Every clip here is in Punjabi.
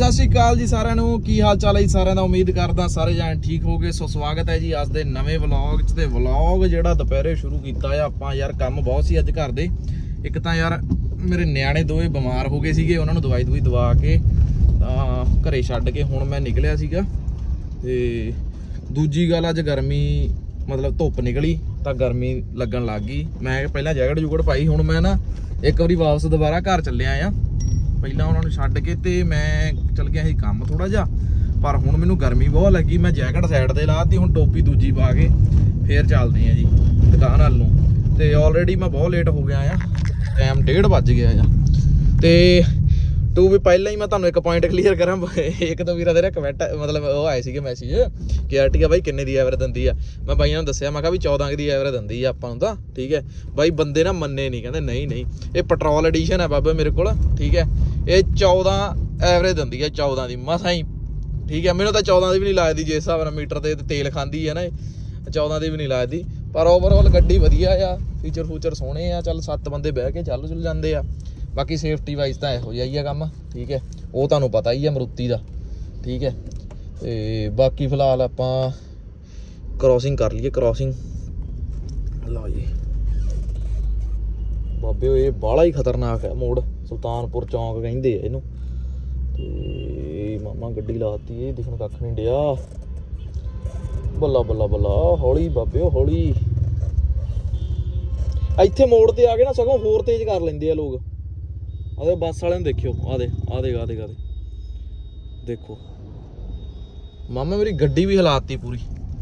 सत श्री अकाल जी सारिਆਂ ਨੂੰ ਕੀ ਹਾਲ ਚਾਲ ਹੈ ਜੀ ਸਾਰਿਆਂ ਦਾ। ਉਮੀਦ ਕਰਦਾ ਸਾਰੇ ਜਾਣ ਠੀਕ ਹੋਗੇ। ਸੋ ਸਵਾਗਤ ਹੈ ਜੀ ਅੱਜ ਦੇ ਨਵੇਂ ਵਲੌਗ 'ਚ। ਤੇ ਵਲੌਗ ਜਿਹੜਾ ਦੁਪਹਿਰੇ ਸ਼ੁਰੂ ਕੀਤਾ ਆ ਆਪਾਂ ਯਾਰ, ਕੰਮ ਬਹੁਤ ਸੀ ਅੱਜ ਘਰ ਦੇ। ਇੱਕ ਤਾਂ ਯਾਰ ਮੇਰੇ ਨਿਆਣੇ ਦੋਵੇਂ ਬਿਮਾਰ ਹੋ ਗਏ ਸੀਗੇ, ਉਹਨਾਂ ਨੂੰ ਦਵਾਈ ਦਵਾ ਕੇ ਤਾਂ ਘਰੇ ਛੱਡ ਕੇ ਹੁਣ ਮੈਂ ਨਿਕਲਿਆ ਸੀਗਾ। ਤੇ ਦੂਜੀ ਗੱਲ ਅੱਜ ਗਰਮੀ मतलब धुप निकली तो गर्मी लगन लग गई। मैं पहला जैकेट जूकट पाई, हुण मैं ना एक बारी वापस दोबारा घर चलिया आ। पहला उन्होंने छड्ड के ते मैं चल गया सी काम थोड़ा जा, पर हुण मैनूं गर्मी बहुत लगी। मैं जैकेट साइड ते लाती, हुण टोपी दूजी पा के फिर चलते हैं जी दुकान वाल नूं। ते ऑलरेडी मैं बहुत लेट हो गया आ, टाइम 1:30 बज गया आ। ते तू भी पहले ही मैं तुहानूं एक पॉइंट क्लीयर करा। एक तो वीरा तेरा कमेंट मतलब वो आए सीगे मैसेज कि आर्टिका बाई किन्ने दी एवरेज दिंदी आ। मैं बाईਆਂ ਨੂੰ ਦੱਸਿਆ, मैं कहा भी 14 ਦੀ एवरेज दिंदी आ ਆਪਾਂ ਨੂੰ ਤਾਂ ठीक है। ਬਾਈ ਬੰਦੇ ਨਾ ਮੰਨੇ ਨਹੀਂ, ਕਹਿੰਦੇ ਨਹੀਂ ਇਹ ਪੈਟਰੋਲ ਐਡੀਸ਼ਨ ਹੈ ਬਾਬੇ ਮੇਰੇ ਕੋਲ ठीक है। ਇਹ 14 ਐਵਰੇਜ ਦਿੰਦੀ ਆ, 14 ਦੀ ਮਸਾਂ ਹੀ ठीक है। ਮੈਨੂੰ ਤਾਂ 14 ਦੀ ਵੀ ਨਹੀਂ ਲੱਗਦੀ, ਜਿਸ ਹਿਸਾਬ ਨਾਲ ਮੀਟਰ ਤੇ ਤੇਲ ਖਾਂਦੀ ਹੈ ਨਾ, ਇਹ 14 ਦੀ ਵੀ ਨਹੀਂ ਲੱਗਦੀ। ਪਰ ਓਵਰਆਲ ਗੱਡੀ ਵਧੀਆ ਆ, ਫੀਚਰ ਸੋਹਣੇ ਆ। ਚੱਲ 7 ਬੰਦੇ ਬਹਿ ਕੇ ਚੱਲ ਜਾਂਦੇ ਆ। बाकी सेफ्टी वाइज तो यहो जिहा ही है काम ठीक है, वो तुहानूं पता ही है मरुति का ठीक है। तो बाकी फिलहाल आपां क्रॉसिंग कर लीए। क्रॉसिंग लो जी बाबे, ये बाला ही खतरनाक है मोड़, सुल्तानपुर चौंक कहिंदे आ इहनूं। ते मामा गड्डी लाती, ये दिखण कख नहीं डिया। बल्ला बल्ला बल्ला हौली बाबे हौली। इत्थे मोड़ ते आ गए ना, सगों होर तेज कर लैंदे आ लोग। आदे बस वाले देखियो, आदे देखो मामा मेरी गड्डी भी हिलाती पूरी।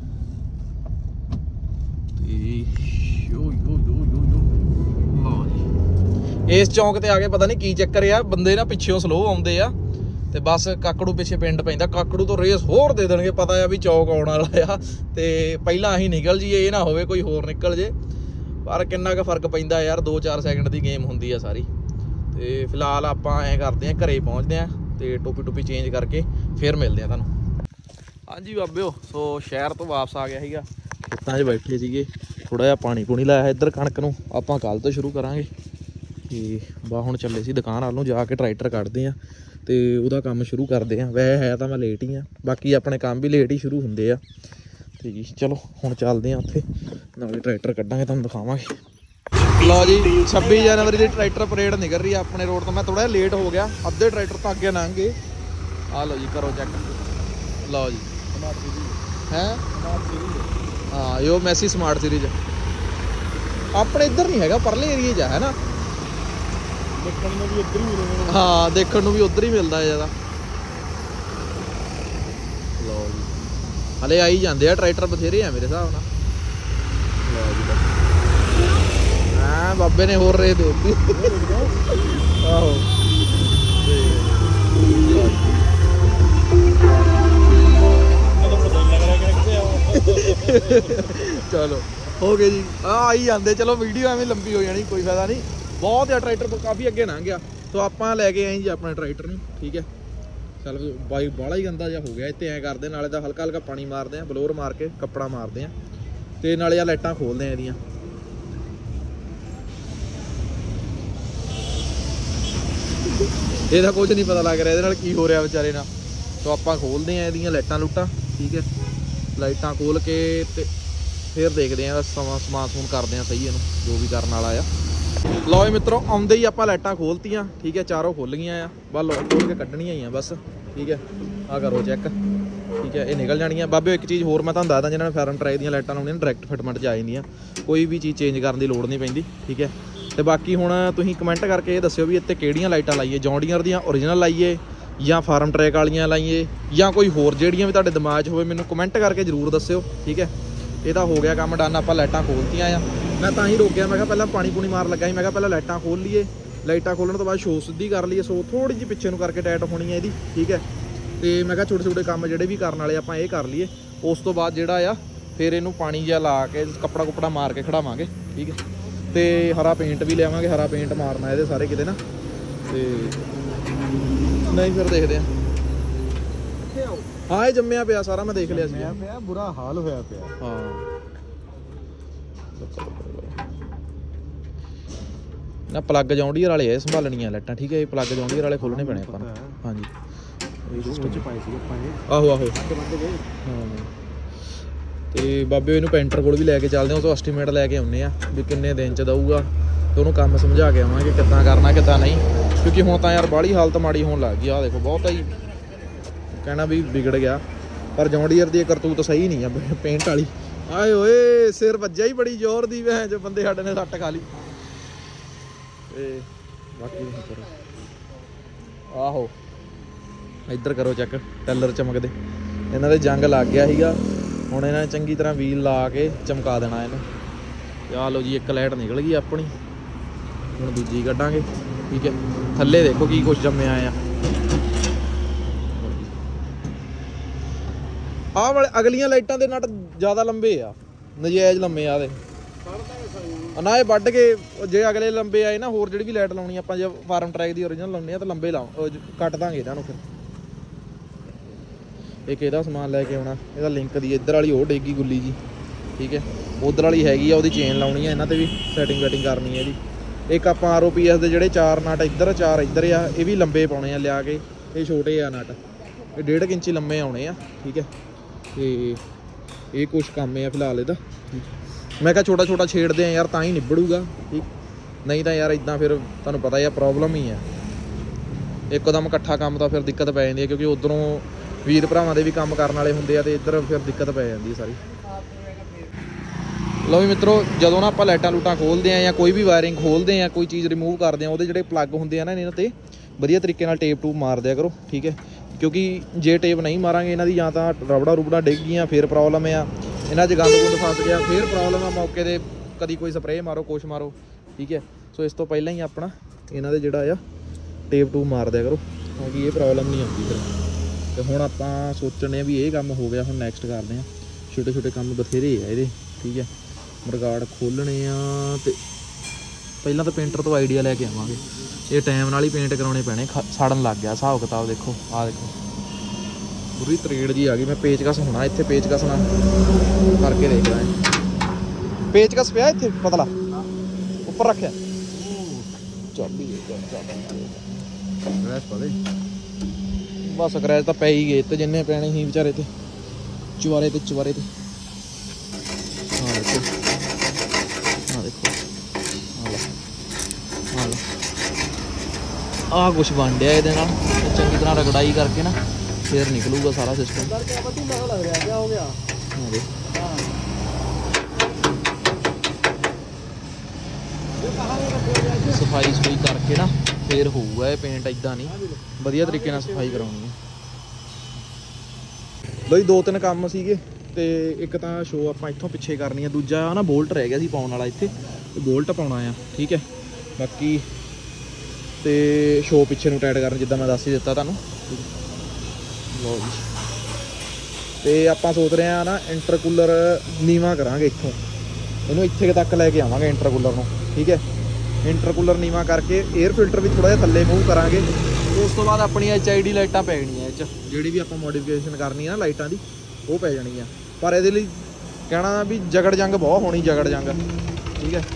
इस चौंक ते आके पता नहीं की चक्कर आ, बंदे ना पिछों स्लो आउंदे आ ते बस काकड़ू पिछे पिंड पैंदा। काकड़ू तो रेस होर दे देणगे, पता है भी चौक आउण वाला आ ते पहला असीं निकल जाइए, ये ना होवे कोई होर निकल जे। पर किन्ना क फर्क पैंदा यार, 2-4 सैकंड की गेम हुंदी आ सारी। तो फिलहाल आप ऐ करते हैं, घरे पहुँचते हैं तो टोपी चेंज करके फिर मिलते हैं तुहानूं। हाँ जी बाबे, सो शहर तो वापस आ गया सीगा, खेतों 'च बैठे सीगे, थोड़ा जिहा पानी लाया इधर कणक नूं। आपां कल तो शुरू करांगे ते बा हुण चले सी दुकान वाल नूं, जाके ट्रैक्टर कढदे आ ते उहदा काम शुरू करदे आ। वैसे है तो मैं लेट ही आ, बाकी अपने काम भी लेट ही शुरू हुंदे आ ते जी। चलो हुण चलदे आ उत्थे, नाले ट्रैक्टर कढांगे, तुहानूं दिखावांगे। लो जी 26 जनवरी की ट्रैक्टर परेड निकल रही है अपने रोड तो। मैं थोड़ा लेट हो गया, अद्धे ट्रैक्टर तो अगे लंघ गए। आ लो जी करो चेक, लो जी है हाँ, यो मैसी स्मार्ट सीरीज अपने इधर नहीं है, परले एरिए च है ना। हाँ देखने भी उधर ही मिलता है ज़्यादा। लो जी हले आई जाते हैं ट्रैक्टर बथेरे हैं मेरे हिसाब नाल। लो जी बाबे ने होर रेत देती आहो। चलो हो गए जी, आई जाते। चलो वीडियो एवं लंबी हो जानी, कोई फायदा नहीं। बहुत है ट्रैक्टर काफ़ी अगे लंघ गया तो आप लैके आए जी अपने ट्रैक्टर में ठीक है। चल बाई बाला ही गंदा जिहा हो गया। इतने ऐ करते नाले दा हल्का हल्का पानी मारते हैं, बलोर मार के कपड़ा मारते हैं तो नाले आ लाइटां खोलते हैं इहदियां। ਇਹਦਾ ਕੁਝ ਨਹੀਂ ਪਤਾ ਲੱਗ ਰਿਹਾ ਇਹਦੇ ਨਾਲ ਕੀ ਹੋ ਰਿਹਾ ਵਿਚਾਰੇ ਨਾਲ। तो ਆਪਾਂ ਖੋਲਦੇ ਆ ਇਹਦੀਆਂ ਲਾਈਟਾਂ ਲੁੱਟਾਂ ਠੀਕ ਹੈ। ਲਾਈਟਾਂ ਖੋਲ ਕੇ ਤੇ ਫਿਰ ਦੇਖਦੇ ਆ ਸਮਾਨ ਸਮੂਨ ਕਰਦੇ ਆ ਸਹੀ ਇਹਨੂੰ, ਜੋ ਵੀ ਕਰਨ ਵਾਲਾ ਆ। ਲਓ ਜੀ ਮਿੱਤਰੋ, ਆਉਂਦੇ ਹੀ ਆਪਾਂ ਲਾਈਟਾਂ ਖੋਲਤੀਆਂ ਠੀਕ ਹੈ, ਚਾਰੋਂ ਖੁੱਲ ਗਈਆਂ ਆ। ਬਸ ਲੋਕ ਖੋਲ ਕੇ ਕੱਢਣੀਆਂ ਹੀ ਆ ਬਸ ਠੀਕ ਹੈ। ਆ ਕਰੋ ਚੈੱਕ ਠੀਕ ਹੈ, ਇਹ ਨਿਕਲ ਜਾਣੀਆਂ। ਬਾਬੇ ਇੱਕ ਚੀਜ਼ ਹੋਰ ਮੈਂ ਤੁਹਾਨੂੰ ਦੱਸਦਾ, ਜਿਹਨਾਂ ਨੇ ਫੈਰਮ ਟਰਾਈ ਦੀਆਂ ਲਾਈਟਾਂ ਲਾਉਣੀਆਂ ਡਾਇਰੈਕਟ ਫਿਟਮੈਂਟ 'ਚ ਆ ਜਾਂਦੀਆਂ, ਕੋਈ ਵੀ ਚੀਜ਼ ਚੇਂਜ ਕਰਨ ਦੀ ਲੋੜ ਨਹੀਂ ਪੈਂਦੀ ਠੀਕ ਹੈ। ਤੇ ਬਾਕੀ ਹੁਣ ਤੁਸੀਂ ਕਮੈਂਟ ਕਰਕੇ ਇਹ ਦੱਸਿਓ ਵੀ ਇੱਥੇ ਕਿਹੜੀਆਂ ਲਾਈਟਾਂ ਲਾਈਏ, ਜੌਂਡੀਅਰ ਦੀਆਂ ਓਰੀਜਨਲ ਲਾਈਏ ਜਾਂ ਫਾਰਮ ਟਰੈਕ ਵਾਲੀਆਂ ਲਾਈਏ ਜਾਂ ਕੋਈ ਹੋਰ ਜਿਹੜੀਆਂ ਵੀ ਤੁਹਾਡੇ ਦਿਮਾਗ 'ਚ ਹੋਵੇ, ਮੈਨੂੰ ਕਮੈਂਟ ਕਰਕੇ ਜ਼ਰੂਰ ਦੱਸਿਓ ਠੀਕ ਹੈ। ਇਹਦਾ ਹੋ ਗਿਆ ਕੰਮ ਡਨ, ਆਪਾਂ ਲਾਈਟਾਂ ਖੋਲਤੀਆਂ ਆ। ਮੈਂ ਤਾਂ ਹੀ ਰੋਕਿਆ, ਮੈਂ ਕਿਹਾ ਪਹਿਲਾਂ ਪਾਣੀ ਪੂਣੀ ਮਾਰ ਲੱਗਾ ਸੀ, ਮੈਂ ਕਿਹਾ ਪਹਿਲਾਂ ਲਾਈਟਾਂ ਖੋਲ ਲਈਏ। ਲਾਈਟਾਂ ਖੋਲਣ ਤੋਂ ਬਾਅਦ ਸ਼ੋ ਸਿੱਧੀ ਕਰ ਲਈਏ, ਸੋ ਥੋੜ੍ਹੀ ਜਿਹੀ ਪਿੱਛੇ ਨੂੰ ਕਰਕੇ ਟਾਈਟ ਹੋਣੀ ਹੈ ਇਹਦੀ ਠੀਕ ਹੈ। ਤੇ ਮੈਂ ਕਿਹਾ ਛੋਟੇ ਕੰਮ ਜਿਹੜੇ ਵੀ ਕਰਨ ਵਾਲੇ ਆਪਾਂ ਇਹ ਕਰ ਲਈਏ, ਉਸ ਤੋਂ ਬਾਅਦ ਜਿਹੜਾ ਆ ਫਿਰ ਇਹਨੂੰ ਪਾਣੀ ਜਿਹਾ ਲਾ ਕੇ ਕੱਪੜਾ ਕੁਪੜਾ ਮਾਰ ਕੇ ਖੜਾਵਾਂਗੇ ਠੀਕ ਹੈ। ਤੇ ਹਰਾ ਪੇਂਟ ਵੀ ਲਿਆਵਾਂਗੇ, ਹਰਾ ਪੇਂਟ ਮਾਰਨਾ ਇਹਦੇ ਸਾਰੇ ਕਿਤੇ ਨਾ। ਤੇ ਨਹੀਂ ਫਿਰ ਦੇਖਦੇ ਆ। ਹਾਂ ਇਹ ਜੰਮਿਆ ਪਿਆ ਸਾਰਾ, ਮੈਂ ਦੇਖ ਲਿਆ ਸੀ, ਬੁਰਾ ਹਾਲ ਹੋਇਆ ਪਿਆ। ਹਾਂ ना प्लग जॉन्डियर वाले है संभालनियां लाइटां ठीक है। प्लग जॉन्डियर वाले खोलने पैने अपन। हाँ जी ਆਹੋ ਆਹੋ ਹਾਂ। ਤੇ ਬਾਬੇ ਇਹਨੂੰ ਪੈਂਟਰ ਕੋਲ ਵੀ ਲੈ ਕੇ ਚੱਲਦੇ, ਉਹ ਤੋਂ ਐਸਟੀਮੇਟ ਲੈ ਕੇ ਆਉਂਦੇ ਆ ਵੀ ਕਿੰਨੇ ਦਿਨ ਚ ਦਊਗਾ, ਤੇ ਉਹਨੂੰ ਕੰਮ ਸਮਝਾ ਕੇ ਆਵਾਂਗੇ ਕਿੱਦਾਂ ਕਰਨਾ ਕਿੱਦਾਂ ਨਹੀਂ, ਕਿਉਂਕਿ ਹੁਣ ਤਾਂ ਯਾਰ ਬਾਹਲੀ ਹਾਲਤ ਮਾੜੀ ਹੋਣ ਲੱਗ ਗਈ। ਆਹ ਦੇਖੋ ਬਹੁਤ ਹੀ ਕਹਿਣਾ ਵੀ ਵਿਗੜ ਗਿਆ, ਪਰ ਜੌਨ ਡੀਅਰ ਦੀ ਕਰਤੂਤ ਸਹੀ ਨਹੀਂ ਆ ਪੇਂਟ ਵਾਲੀ। ਆਏ ਓਏ ਸਿਰ ਵੱਜਿਆ ਹੀ ਬੜੀ ਜ਼ੋਰ ਦੀ ਵੈਂ ਜੋ ਬੰਦੇ ਸਾਡੇ ਨੇ ਸੱਟ ਖਾ ਲਈ। ਤੇ ਬਾਕੀ ਕਰੋ ਆਹੋ ਇੱਧਰ ਕਰੋ ਚੈੱਕ, ਟੈਲਰ ਚਮਕਦੇ, ਇਹਨਾਂ ਦੇ ਜੰਗ ਲੱਗ ਗਿਆ ਸੀਗਾ, ਹੁਣ ਇਹਨਾਂ ਨੇ ਚੰਗੀ ਤਰ੍ਹਾਂ ਵੀਲ ਲਾ ਕੇ ਚਮਕਾ ਦੇਣਾ ਇਹਨੂੰ। ਤੇ ਆਹ ਲਓ ਜੀ ਇੱਕ ਲਾਈਟ ਨਿਕਲ ਗਈ ਆਪਣੀ, ਹੁਣ ਦੂਜੀ ਕੱਢਾਂਗੇ। ਠੀਕ ਹੈ, ਥੱਲੇ ਦੇਖੋ ਕੀ ਕੁਛ ਜੰਮਿਆ ਆ। ਆਹ ਵਾਲੇ ਅਗਲੀਆਂ ਲਾਈਟਾਂ ਦੇ ਨਟ ਜ਼ਿਆਦਾ ਲੰਬੇ ਆ, ਨਜਾਇਜ਼ ਲੰਮੇ ਆ ਦੇ ਨਾ, ਇਹ ਵੱਢ ਕੇ ਜੇ ਅਗਲੇ ਲੰਬੇ ਆਏ ਨਾ, ਹੋਰ ਜਿਹੜੀ ਵੀ ਲਾਈਟ ਲਾਉਣੀ ਆਪਾਂ, ਜੇ ਫਾਰਮ ਟਰੈਕ ਦੀ ਓਰੀਜਨਲ ਲਾਉਣੀ ਆ ਤਾਂ ਲੰਬੇ ਕੱਟ ਦਾਂਗੇ ਇਹਨਾਂ ਨੂੰ। ਫਿਰ ਇੱਕ ਇਹਦਾ ਸਮਾਨ ਲੈ ਕੇ ਆਉਣਾ, ਇਹਦਾ ਲਿੰਕ ਦੀ ਇੱਧਰ ਵਾਲੀ ਉਹ ਡੇਗੀ ਗੁੱਲੀ ਜੀ। ਠੀਕ ਹੈ, ਉੱਧਰ ਵਾਲੀ ਹੈਗੀ ਆ, ਉਹਦੀ ਚੇਨ ਲਾਉਣੀ ਆ, ਇਹਨਾਂ ਤੇ ਵੀ ਸੈਟਿੰਗ ਵੈਟਿੰਗ ਕਰਨੀ ਹੈ ਇਹਦੀ। ਇੱਕ ਆਪਾਂ ROPS ਦੇ ਜਿਹੜੇ 4 ਨਟ ਇੱਧਰ 4 ਇੱਧਰ ਆ, ਇਹ ਵੀ ਲੰਬੇ ਪਾਉਣੇ ਆ ਲਿਆ ਕੇ, ਇਹ ਛੋਟੇ ਆ ਨਟ, ਇਹ 1.5 ਇੰਚੀ ਲੰਮੇ ਆਉਣੇ ਆ। ਠੀਕ ਹੈ, ਤੇ ਇਹ ਕੁਛ ਕੰਮ ਆ ਫਿਲਹਾਲ ਇਹਦਾ। ਮੈਂ ਕਿਹਾ ਛੋਟਾ ਛੋਟਾ ਛੇੜਦੇ ਆ ਯਾਰ ਤਾਂ ਹੀ ਨਿਬੜੂਗਾ, ਠੀਕ ਨਹੀਂ ਤਾਂ ਯਾਰ ਇੱਦਾਂ ਫਿਰ ਤੁਹਾਨੂੰ ਪਤਾ ਹੀ ਆ ਪ੍ਰੋਬਲਮ ਹੀ ਆ, ਇੱਕਦਮ ਇਕੱਠਾ ਕੰਮ ਤਾਂ ਫਿਰ ਦਿੱਕਤ ਪੈ ਜਾਂਦੀ ਹੈ, ਕਿਉਂਕਿ ਉੱਧਰੋਂ ਵੀਰ ਭਰਾਵਾਂ ਦੇ ਵੀ ਕੰਮ ਕਰਨ ਵਾਲੇ ਹੁੰਦੇ ਆ, ਤੇ ਇੱਧਰ ਫਿਰ ਦਿੱਕਤ ਪੈ ਜਾਂਦੀ ਸਾਰੀ। ਲਓ ਵੀ ਮਿੱਤਰੋ, ਜਦੋਂ ਨਾ ਆਪਾਂ ਲਾਈਟਾਂ ਲੂਟਾਂ ਖੋਲ੍ਹਦੇ ਆ ਜਾਂ ਕੋਈ ਵੀ ਵਾਇਰਿੰਗ ਖੋਲ੍ਹਦੇ ਆ, ਕੋਈ ਚੀਜ਼ ਰਿਮੂਵ ਕਰਦੇ ਆ, ਉਹਦੇ ਜਿਹੜੇ ਪਲੱਗ ਹੁੰਦੇ ਆ ਨਾ ਇਹਨਾਂ 'ਤੇ ਵਧੀਆ ਤਰੀਕੇ ਨਾਲ ਟੇਪ ਟੂਪ ਮਾਰ ਦਿਆ ਕਰੋ। ਠੀਕ ਹੈ, ਕਿਉਂਕਿ ਜੇ ਟੇਪ ਨਹੀਂ ਮਾਰਾਂਗੇ ਇਹਨਾਂ ਦੀ ਜਾਂ ਤਾਂ ਰਬੜਾ ਰੁਬੜਾ ਡਿੱਗ ਗਈਆਂ ਫਿਰ ਪ੍ਰੋਬਲਮ ਆ, ਇਹਨਾਂ 'ਚ ਗੰਦ ਗੁੰਦ ਫਸ ਗਿਆ ਫਿਰ ਪ੍ਰੋਬਲਮ ਆ ਮੌਕੇ 'ਤੇ, ਕਦੀ ਕੋਈ ਸਪਰੇਅ ਮਾਰੋ ਕੁਛ ਮਾਰੋ। ਠੀਕ ਹੈ, ਸੋ ਇਸ ਤੋਂ ਪਹਿਲਾਂ ਹੀ ਆਪਣਾ ਇਹਨਾਂ ਦੇ ਜਿਹੜਾ ਆ ਟੇਪ ਟੂਪ ਮਾਰ ਦਿਆ ਕਰੋ, ਕਿਉਂਕਿ ਇਹ ਪ੍ਰੋਬਲਮ ਨਹੀਂ ਆਉਂਦੀ ਫਿਰ। ਤੇ ਹੁਣ ਆਪਾਂ ਸੋਚਣੇ ਵੀ ਇਹ ਕੰਮ ਹੋ ਗਿਆ, ਹੁਣ ਨੈਕਸਟ ਕਰਦੇ ਹਾਂ। ਛੋਟੇ ਛੋਟੇ ਕੰਮ ਬਥੇਰੇ ਆ ਇਹਦੇ। ਠੀਕ ਹੈ, ਮਰਗਾੜ ਖੋਲ੍ਹਣੇ ਆ, ਤੇ ਪਹਿਲਾਂ ਤਾਂ ਪੇਂਟਰ ਤੋਂ ਆਈਡੀਆ ਲੈ ਕੇ ਆਵਾਂਗੇ, ਇਹ ਟਾਈਮ ਨਾਲ ਹੀ ਪੇਂਟ ਕਰਾਉਣੇ ਪੈਣੇ, ਸੜਨ ਲੱਗ ਗਿਆ ਹਿਸਾਬ ਕਿਤਾਬ। ਦੇਖੋ ਆਹ ਦੇਖੋ ਪੂਰੀ ਤਰੇੜ ਜੀ ਆ ਗਈ। ਮੈਂ ਪੇਚਕਸ ਹੋਣਾ ਇੱਥੇ, ਪੇਚਕਸ ਨਾਲ ਕਰਕੇ ਦੇਖਦਾ। ਪੇਚਕਸ ਪਿਆ ਇੱਥੇ ਪਤਲਾ ਉੱਪਰ ਰੱਖਿਆ, ਚਾਬੀ ਬਸ ਸਕਰੈਚ ਤਾਂ ਪੈ ਹੀ ਗਏ ਤੇ ਜਿੰਨੇ ਪੈਣੇ ਸੀ ਵਿਚਾਰੇ ਤੇ, ਚੁਬਾਰੇ ਤੇ ਚੁਬਾਰੇ ਤੇ। ਹਾਂ ਦੇਖੋ, ਹਾਂ ਦੇਖੋ, ਆਹ ਕੁਛ ਬਣ ਡਿਆ ਇਹਦੇ ਨਾਲ, ਚੰਗੀ ਤਰ੍ਹਾਂ ਰਗੜਾਈ ਕਰਕੇ ਨਾ ਫਿਰ ਨਿਕਲੂਗਾ ਸਾਰਾ ਸਿਸਟਮ। ਸਫਾਈ ਸਫਾਈ ਕਰਕੇ ਨਾ ਫਿਰ ਹੋਊਗਾ ਇਹ ਪੇਂਟ, ਇੱਦਾਂ ਨਹੀਂ, ਵਧੀਆ ਤਰੀਕੇ ਨਾਲ ਸਫਾਈ ਕਰਾਉਣੀ ਹੈ। ਬਈ 2-3 ਕੰਮ ਸੀਗੇ, ਤੇ ਇੱਕ ਤਾਂ ਸ਼ੋ ਆਪਾਂ ਇੱਥੋਂ ਪਿੱਛੇ ਕਰਨੀ ਆ, ਦੂਜਾ ਨਾ ਬੋਲਟ ਰਹਿ ਗਿਆ ਸੀ ਪਾਉਣ ਵਾਲਾ, ਇੱਥੇ ਬੋਲਟ ਪਾਉਣਾ ਆ। ਠੀਕ ਹੈ, ਬਾਕੀ ਤੇ ਸ਼ੋ ਪਿੱਛੇ ਨੂੰ ਟਾਈਟ ਕਰਨ, ਜਿੱਦਾਂ ਮੈਂ ਦੱਸ ਹੀ ਦਿੱਤਾ ਤੁਹਾਨੂੰ। ਲਓ ਜੀ, ਤੇ ਆਪਾਂ ਸੋਚ ਰਹੇ ਹਾਂ ਨਾ ਇੰਟਰਕੂਲਰ ਨੀਵਾਂ ਕਰਾਂਗੇ ਇੱਥੋਂ, ਇਹਨੂੰ ਇੱਥੇ ਤੱਕ ਲੈ ਕੇ ਆਵਾਂਗੇ ਇੰਟਰਕੂਲਰ ਨੂੰ। ਠੀਕ ਹੈ, ਇੰਟਰਕੂਲਰ ਨੀਵਾਂ ਕਰਕੇ 에ਅਰ ਫਿਲਟਰ ਵੀ ਥੋੜ੍ਹਾ ਜਿਹਾ ਥੱਲੇ ਮੂਵ ਕਰਾਂਗੇ। ਉਸ ਤੋਂ ਬਾਅਦ ਆਪਣੀਆਂ HID ਲਾਈਟਾਂ ਪੈ ਜਾਣੀਆਂ ਇਹ 'ਚ, ਜਿਹੜੀ ਵੀ ਆਪਾਂ ਮੋਡੀਫਿਕੇਸ਼ਨ ਕਰਨੀ ਹੈ ਨਾ ਲਾਈਟਾਂ ਦੀ, ਉਹ ਪੈ ਜਾਣੀ ਆ। ਪਰ ਇਹਦੇ ਲਈ ਕਹਿਣਾ ਵੀ ਜਗੜ ਜੰਗ ਬਹੁਤ ਹੋਣੀ, ਜਗੜ ਜੰਗ। ਠੀਕ ਹੈ,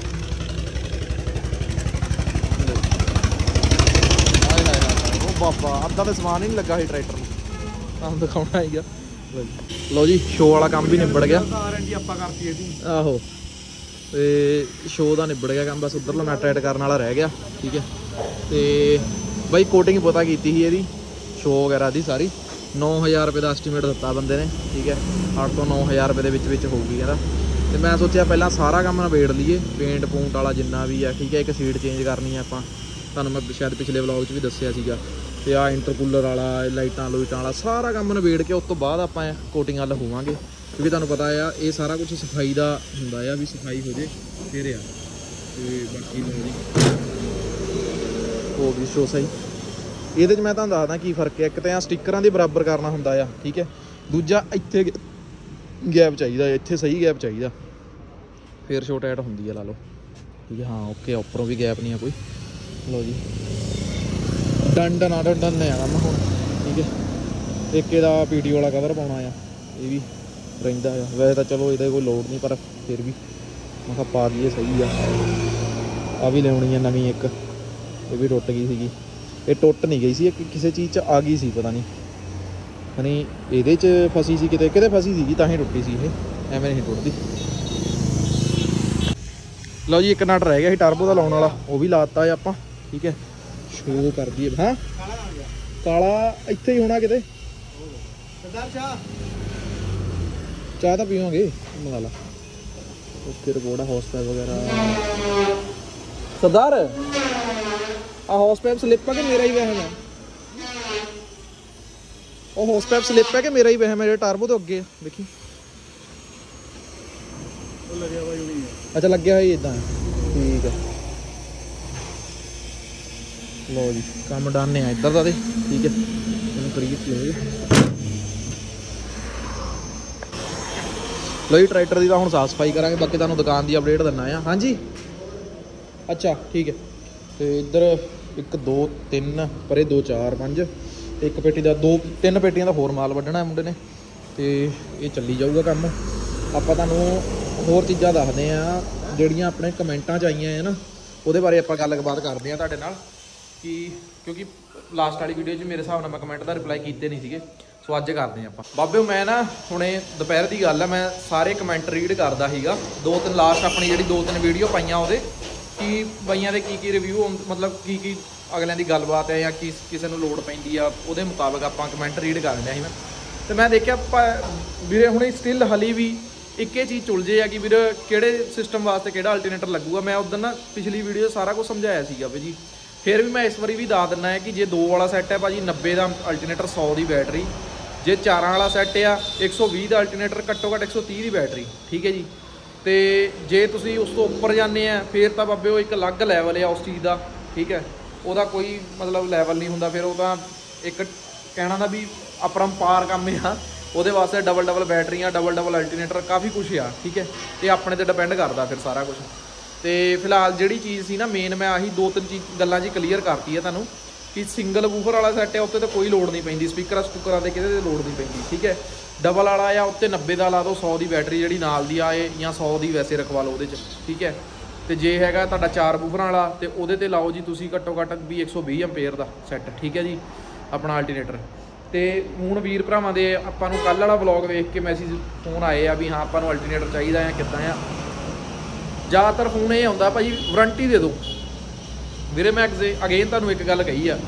ਉਹ ਬਾਬਾ ਅੱਧਾ ਤਾਂ ਸਮਾਨ ਹੀ ਨਹੀਂ ਲੱਗਾ ਸੀ ਟਰੈਕਟਰ ਨੂੰ, ਤੁਹਾਨੂੰ ਦਿਖਾਉਣਾ ਸੀਗਾ। ਲਓ ਜੀ, ਸ਼ੋ ਵਾਲਾ ਕੰਮ ਵੀ ਨਿਬੜ ਗਿਆ ਆਪਾਂ ਕਰਤੀ ਇਹਦੀ। ਆਹੋ, ਤੇ ਸ਼ੋ ਦਾ ਨਿਬੜ ਗਿਆ ਕੰਮ, ਬਸ ਉੱਧਰਲਾ ਮੈਟ ਐਡ ਕਰਨ ਵਾਲਾ ਰਹਿ ਗਿਆ। ਠੀਕ ਹੈ, ਤੇ ਬਾਈ ਕੋਟਿੰਗ ਪਤਾ ਕੀਤੀ ਸੀ ਇਹਦੀ ਸ਼ੋ ਵਗੈਰਾ ਦੀ ਸਾਰੀ, 9000 ਰੁਪਏ ਦਾ ਐਸਟੀਮੇਟ ਦਿੱਤਾ ਬੰਦੇ ਨੇ। ਠੀਕ ਹੈ, 8 ਤੋਂ 9000 ਰੁਪਏ ਦੇ ਵਿੱਚ ਹੋਊਗੀ ਕਹਿੰਦਾ। ਤੇ ਮੈਂ ਸੋਚਿਆ ਪਹਿਲਾਂ ਸਾਰਾ ਕੰਮ ਨਿਬੇੜ ਲਈਏ, ਪੇਂਟ ਪੂੰਟ ਵਾਲਾ ਜਿੰਨਾ ਵੀ ਆ। ਠੀਕ ਹੈ, ਇੱਕ ਸੀਟ ਚੇਂਜ ਕਰਨੀ ਆ ਆਪਾਂ, ਤੁਹਾਨੂੰ ਮੈਂ ਸ਼ਾਇਦ ਪਿਛਲੇ ਵਲੌਗ 'ਚ ਵੀ ਦੱਸਿਆ ਸੀਗਾ। ਤੇ ਆਹ ਇੰਟਰਕੂਲਰ ਵਾਲਾ, ਲਾਈਟਾਂ ਲੂਈਟਾਂ ਵਾਲਾ ਸਾਰਾ ਕੰਮ ਨਿਬੇੜ ਕੇ ਉਸ ਤੋਂ ਬਾਅਦ ਆਪਾਂ ਕੋਟਿੰਗ ਵੱਲ ਹੋਵਾਂਗੇ, ਕਿਉਂਕਿ ਤੁਹਾਨੂੰ ਪਤਾ ਆ ਇਹ ਸਾਰਾ ਕੁਝ ਸਫਾਈ ਦਾ ਹੁੰਦਾ ਆ, ਵੀ ਸਫਾਈ ਹੋ ਜੇ ਫਿਰ ਆ। ਤੇ ਬਾਕੀ ਹੋ ਗਈ ਸ਼ੋ ਸਹੀ। ਇਹਦੇ 'ਚ ਮੈਂ ਤੁਹਾਨੂੰ ਦੱਸਦਾ ਕੀ ਫਰਕ ਹੈ। ਇੱਕ ਤਾਂ ਸਟਿੱਕਰਾਂ ਦੇ ਬਰਾਬਰ ਕਰਨਾ ਹੁੰਦਾ ਆ। ਠੀਕ ਹੈ, ਦੂਜਾ ਇੱਥੇ ਗੈਪ ਚਾਹੀਦਾ, ਇੱਥੇ ਸਹੀ ਗੈਪ ਚਾਹੀਦਾ, ਫਿਰ ਸ਼ੋ ਟਾਈਟ ਹੁੰਦੀ ਆ। ਲਾ ਲਓ। ਠੀਕ ਹੈ, ਹਾਂ ਓਕੇ, ਉੱਪਰੋਂ ਵੀ ਗੈਪ ਨਹੀਂ ਆ ਕੋਈ। ਲਓ ਜੀ, ਡੰਡ ਨਾ ਡੰਡਨ ਨੇ ਆਣਾ ਮੈਂ ਹੁਣ। ਠੀਕ ਹੈ, ਇੱਕ ਇਹਦਾ PTO ਵਾਲਾ ਕਵਰ ਪਾਉਣਾ ਆ, ਇਹ ਵੀ ਰਹਿੰਦਾ ਆ। ਵੈਸੇ ਤਾਂ ਚਲੋ ਇਹਦਾ ਕੋਈ ਲੋੜ ਨਹੀਂ, ਪਰ ਫਿਰ ਵੀ ਮੈਂ ਕਿਹਾ ਪਾ ਦਈਏ, ਸਹੀ ਆ। ਆ ਵੀ ਲਿਆਉਣੀ ਆ ਨਵੀਂ ਇੱਕ, ਇਹ ਵੀ ਟੁੱਟ ਗਈ ਸੀਗੀ। ਇਹ ਟੁੱਟ ਨਹੀਂ ਗਈ ਸੀ, ਇਹ ਕਿਸੇ ਚੀਜ਼ 'ਚ ਆ ਗਈ ਸੀ, ਪਤਾ ਨਹੀਂ ਨਹੀਂ ਇਹਦੇ 'ਚ ਫਸੀ ਸੀ, ਕਿਤੇ ਕਿਤੇ ਫਸੀ ਸੀਗੀ ਤਾਂ ਹੀ ਟੁੱਟੀ ਸੀ ਇਹ, ਐਵੇਂ ਨਹੀਂ ਟੁੱਟਦੀ। ਲਓ ਜੀ, ਇੱਕ ਨਟ ਰਹਿ ਗਿਆ ਸੀ ਟਰਬੋ ਦਾ ਲਾਉਣ ਵਾਲਾ, ਉਹ ਵੀ ਲਾਤਾ ਆ ਆਪਾਂ। ਠੀਕ ਹੈ, ਸ਼ੋ ਕਰ ਦਈਏ। ਹਾਂ ਕਾਲਾ ਇੱਥੇ ਹੀ ਹੋਣਾ ਕਿਤੇ। ਚਾਹ ਤਾਂ ਪੀਵਾਂਗੇ, ਮੰਗਾ ਲਾ। ਓਕੇ ਰਿਪੋਰਟ ਆ, ਹੌਸ ਪਾਈਪ ਵਗੈਰਾ। ਸਰਦਾਰ ਆ ਹੌਸ ਪਾਈਪ ਸਲਿੱਪ ਆ ਕਿ ਮੇਰਾ ਹੀ ਵਹਿਮ ਹੈ? ਉਹ ਹੌਸ ਪਾਈਪ ਸਲਿੱਪ ਹੈ ਕਿ ਮੇਰਾ ਹੀ ਵਹਿਮ ਹੈ? ਜਿਹੜਾ ਟਰਬੋ ਤੋਂ ਅੱਗੇ ਦੇਖੀ ਲੱਗਿਆ ਹੋਇਆ ਨਹੀਂ ਹੈ। ਅੱਛਾ ਲੱਗਿਆ ਹੋਇਆ ਇਦਾਂ, ਠੀਕ ਹੈ। ਲਓ ਜੀ, ਕੰਮ ਡਨ ਆ ਇੱਧਰ ਦਾ ਤੇ। ਠੀਕ ਹੈ, ਇਹਨੂੰ ਕਰੀਏ ਕਲੋਜ਼। ਲਓ ਜੀ, ਟਰੈਕਟਰ ਦੀ ਤਾਂ ਹੁਣ ਸਾਫ਼ ਸਫਾਈ ਕਰਾਂਗੇ, ਬਾਕੀ ਤੁਹਾਨੂੰ ਦੁਕਾਨ ਦੀ ਅਪਡੇਟ ਦਿੰਨਾ ਆ। ਹਾਂਜੀ ਅੱਛਾ ਠੀਕ ਹੈ। ਤੇ ਇੱਧਰ 1 2 3 ਪਰੇ 2 4 5 ਇੱਕ ਪੇਟੀ ਦਾ 2-3 ਪੇਟੀਆਂ ਦਾ ਹੋਰ ਮਾਲ ਵੱਢਣਾ ਮੁੰਡੇ ਨੇ, ਤੇ ਇਹ ਚੱਲੀ ਜਾਊਗਾ ਕੰਮ। ਆਪਾਂ ਤੁਹਾਨੂੰ ਹੋਰ ਚੀਜ਼ਾਂ ਦੱਸਦੇ ਆ ਜਿਹੜੀਆਂ ਆਪਣੇ ਕਮੈਂਟਾਂ 'ਚ ਆਈਆਂ ਹੈ ਨਾ, ਉਹਦੇ ਬਾਰੇ ਆਪਾਂ ਗੱਲਬਾਤ ਕਰਦੇ ਆ ਤੁਹਾਡੇ ਨਾਲ। ਕਿ ਕਿਉਂਕਿ ਲਾਸਟ ਵਾਲੀ ਵੀਡੀਓ 'ਚ ਮੇਰੇ ਹਿਸਾਬ ਨਾਲ ਮੈਂ ਕਮੈਂਟ ਦਾ ਰਿਪਲਾਈ ਕੀਤੇ ਨਹੀਂ ਸੀਗੇ, ਸੋ ਅੱਜ ਕਰਦੇ ਹਾਂ ਆਪਾਂ। ਬਾਬਿਓ ਮੈਂ ਨਾ ਹੁਣੇ ਦੁਪਹਿਰ ਦੀ ਗੱਲ ਆ, ਮੈਂ ਸਾਰੇ ਕਮੈਂਟ ਰੀਡ ਕਰਦਾ ਸੀਗਾ। 2-3 ਲਾਸਟ ਆਪਣੀ ਜਿਹੜੀ 2-3 ਵੀਡੀਓ ਪਾਈਆਂ ਉਹਦੇ, ਕਿ ਬਾਈਆਂ ਦੇ ਕੀ ਰਿਵਿਊ, ਮਤਲਬ ਕੀ ਅਗਲਿਆਂ ਦੀ ਗੱਲਬਾਤ ਹੈ ਜਾਂ ਕਿਸੇ ਨੂੰ ਲੋੜ ਪੈਂਦੀ ਆ, ਉਹਦੇ ਮੁਤਾਬਕ ਆਪਾਂ ਕਮੈਂਟ ਰੀਡ ਕਰ ਲਿਆ ਸੀ ਮੈਂ। ਤੇ ਮੈਂ ਦੇਖਿਆ ਵੀਰੇ ਹੁਣੇ ਸਟਿਲ ਹਾਲੀ ਵੀ ਇੱਕੇ ਚੀਜ਼ ਚੁਲਝੇ ਆ ਕਿ ਵੀਰ ਕਿਹੜੇ ਸਿਸਟਮ ਵਾਸਤੇ ਕਿਹੜਾ ਅਲਟਰਨੇਟਰ ਲੱਗੂਗਾ। ਮੈਂ ਉਦੋਂ ਨਾ ਪਿਛਲੀ ਵੀਡੀਓ ਸਾਰਾ ਕੁਝ ਸਮਝਾਇਆ ਸੀਗਾ ਵੀ ਜੀ, ਫਿਰ ਵੀ ਮੈਂ ਇਸ ਵਾਰੀ ਵੀ ਦੱਸ ਦਿੰਦਾ ਹੈ ਕਿ ਜੇ 2 ਵਾਲਾ ਸੈੱਟ ਹੈ ਭਾਜੀ 90 ਦਾ ਅਲਟਰਨੇਟਰ, 100 ਦੀ ਬੈਟਰੀ। ਜੇ 4 ਵਾਲਾ ਸੈੱਟ ਆ 120 ਦਾ ਅਲਟਰਨੇਟਰ, ਘੱਟੋ ਘੱਟ 130 ਦੀ ਬੈਟਰੀ। ਠੀਕ ਹੈ ਜੀ। ਤੇ ਜੇ ਤੁਸੀਂ ਉਸ ਤੋਂ ਉੱਪਰ ਜਾਂਦੇ ਆ ਫਿਰ ਤਾਂ ਬਾਬੇ ਉਹ ਇੱਕ ਅਲੱਗ ਲੈਵਲ ਆ ਉਸ ਚੀਜ਼ ਦਾ। ਠੀਕ ਹੈ, ਉਹਦਾ ਕੋਈ ਮਤਲਬ ਲੈਵਲ ਨਹੀਂ ਹੁੰਦਾ। ਫਿਰ ਉਹ ਤਾਂ ਇੱਕ ਕਹਿਣਾ ਦਾ ਵੀ ਅਪਰੰਪਾਰ ਕੰਮ ਆ। ਉਹਦੇ ਵਾਸਤੇ ਡਬਲ ਬੈਟਰੀਆਂ, ਡਬਲ ਅਲਟਰਨੇਟਰ, ਕਾਫੀ ਕੁਛ ਆ। ਠੀਕ ਹੈ, ਤੇ ਆਪਣੇ ਤੇ ਡਿਪੈਂਡ ਕਰਦਾ ਫਿਰ ਸਾਰਾ ਕੁਝ। ਤੇ ਫਿਲਹਾਲ ਜਿਹੜੀ ਚੀਜ਼ ਸੀ ਨਾ ਮੇਨ, ਮੈਂ ਆਹੀ 2-3 ਗੱਲਾਂ ਜੀ ਕਲੀਅਰ ਕਰਤੀ ਹੈ ਤੁਹਾਨੂੰ, ਕਿ ਸਿੰਗਲ ਵੂਫਰ ਵਾਲਾ ਸੈੱਟ ਹੈ ਉੱਤੇ ਤਾਂ ਕੋਈ ਲੋੜ ਨਹੀਂ ਪੈਂਦੀ, ਸਪੀਕਰਾਂ ਦੇ ਕਿਤੇ ਲੋੜ ਨਹੀਂ ਪੈਂਦੀ। ਠੀਕ ਹੈ, ਡਬਲ ਵਾਲਾ ਆ ਉੱਤੇ 90 ਦਾ ਲਾ ਦਿਓ, 100 ਦੀ ਬੈਟਰੀ ਜਿਹੜੀ ਨਾਲ ਦੀ ਆਏ, ਜਾਂ 100 ਦੀ ਵੈਸੇ ਰਖਵਾ ਲਓ ਉਹਦੇ 'ਚ। ਠੀਕ ਹੈ, ਤੇ ਜੇ ਹੈਗਾ ਤੁਹਾਡਾ 4 ਵੂਫਰਾਂ ਵਾਲਾ, ਤੇ ਉਹਦੇ ਤੇ ਲਾਓ ਜੀ ਤੁਸੀਂ ਘੱਟੋ ਘੱਟ ਵੀ 120 ਐਂਪੀਅਰ ਦਾ ਸੈੱਟ। ਠੀਕ ਹੈ ਜੀ, ਆਪਣਾ ਅਲਟਰਨੇਟਰ। ਤੇ ਹੁਣ ਵੀਰ ਭਰਾਵਾਂ ਦੇ ਆਪਾਂ ਨੂੰ ਕੱਲ੍ਹ ਵਾਲਾ ਵਲੌਗ ਵੇਖ ਕੇ ਮੈਸੇਜ ਫੋਨ ਆਏ ਆ ਵੀ ਹਾਂ ਆਪਾਂ ਨੂੰ ਅਲਟਰਨੇਟਰ ਚਾਹੀਦਾ ਜਾਂ ਕਿੱਦਾਂ ਆ। ਜ਼ਿਆਦਾਤਰ ਫੋਨ ਇਹ ਆਉਂਦਾ ਭਾਜੀ ਵਾਰੰਟੀ ਦੇ ਦਿਓ। ਵੀਰੇ ਮੈਂ ਅਗੇਨ ਤੁਹਾਨੂੰ ਇੱਕ ਗੱਲ ਕਹੀ ਆ,